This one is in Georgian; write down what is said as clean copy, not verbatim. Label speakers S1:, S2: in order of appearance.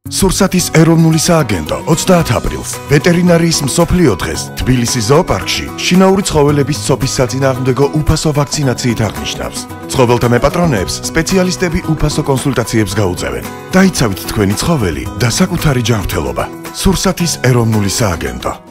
S1: სურსათის ეროვნული სააგენტო 30 აპრილს ვეტერინარიის მსოფლიო დღეს თბილისის ზოოპარკში შინაური ცხოველების ცოფის საწინააღმდეგო უფასო ვაქცინაციით აღნიშნავს. ცხოველთა მეპატრონეებს სპეციალისტები უფასო კონსულტაციებს გაუწევენ. დაიცავით თქვენი ცხოველი და საკუთარი ჯანმრთელობა. სურსათის ეროვნული სააგენტო.